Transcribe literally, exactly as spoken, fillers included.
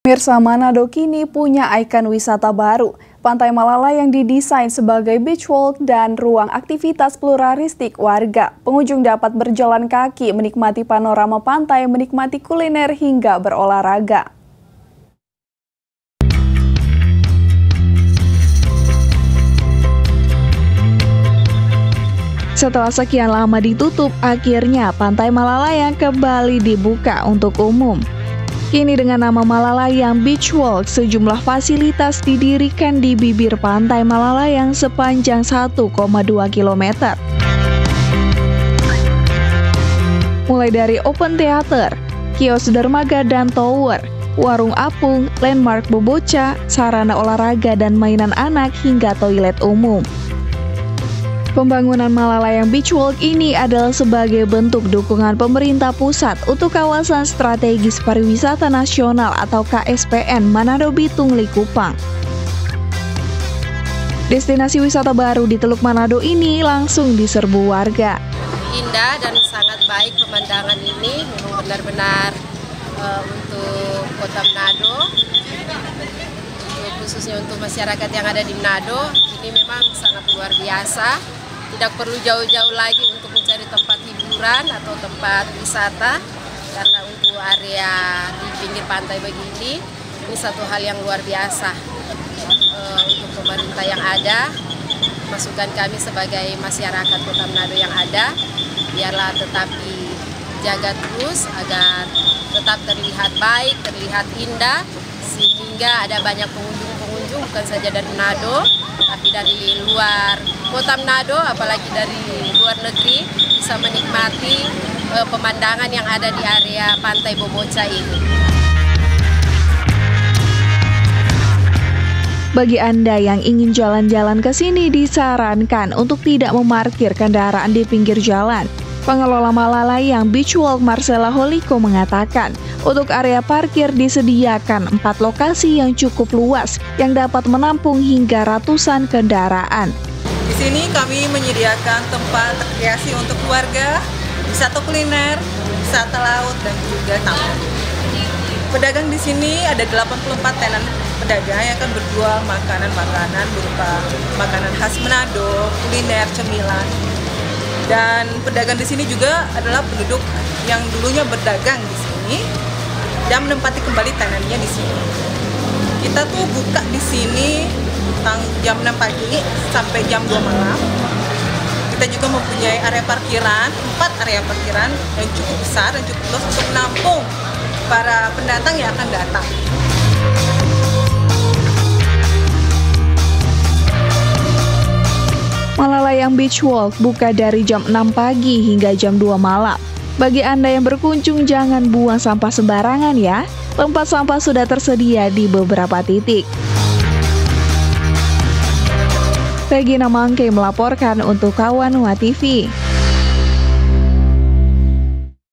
Mirsa, Manado kini punya ikon wisata baru. Pantai Malala yang didesain sebagai beach walk dan ruang aktivitas pluralistik warga. Pengunjung dapat berjalan kaki, menikmati panorama pantai, menikmati kuliner hingga berolahraga. Setelah sekian lama ditutup, akhirnya Pantai Malalayang kembali dibuka untuk umum. Kini dengan nama Malalayang Beach Walk, sejumlah fasilitas didirikan di bibir Pantai Malalayang sepanjang satu koma dua kilometer. Mulai dari open theater, kios dermaga dan tower, warung apung, landmark boboca, sarana olahraga dan mainan anak hingga toilet umum. Pembangunan Malalayang Beach Walk ini adalah sebagai bentuk dukungan pemerintah pusat untuk kawasan strategis pariwisata nasional atau K S P N Manado Bitung Likupang. Destinasi wisata baru di Teluk Manado ini langsung diserbu warga. Indah dan sangat baik pemandangan ini, memang benar-benar uh, untuk Kota Manado, khususnya untuk masyarakat yang ada di Manado, ini memang sangat luar biasa. Tidak perlu jauh-jauh lagi untuk mencari tempat hiburan atau tempat wisata, karena untuk area di pinggir pantai begini, ini satu hal yang luar biasa. E, untuk pemerintah yang ada, masukan kami sebagai masyarakat Kota Manado yang ada, biarlah tetap dijaga terus agar tetap terlihat baik, terlihat indah, sehingga ada banyak pengunjung-pengunjung bukan saja dari Manado, tapi dari luar Kota Manado, apalagi dari luar negeri, bisa menikmati uh, pemandangan yang ada di area Pantai Boboca ini. Bagi Anda yang ingin jalan-jalan ke sini, disarankan untuk tidak memarkir kendaraan di pinggir jalan. Pengelola Malalayang Beach Walk Marcela Holiko mengatakan, untuk area parkir disediakan empat lokasi yang cukup luas yang dapat menampung hingga ratusan kendaraan. Di sini kami menyediakan tempat rekreasi untuk keluarga, wisata kuliner, wisata laut, dan juga tamu. Pedagang di sini ada delapan puluh empat tenan pedagang yang akan berjual makanan-makanan berupa makanan khas Manado, kuliner, cemilan. Dan pedagang di sini juga adalah penduduk yang dulunya berdagang di sini dan menempati kembali tenannya di sini. Kita tuh buka di sini jam enam pagi sampai jam dua malam. Kita juga mempunyai area parkiran, empat area parkiran yang cukup besar dan cukup luas untuk menampung para pendatang yang akan datang. Malalayang Beach Walk buka dari jam enam pagi hingga jam dua malam. Bagi Anda yang berkunjung, jangan buang sampah sembarangan ya. Tempat sampah sudah tersedia di beberapa titik. Regina Mangke melaporkan untuk Kawan Wa T V.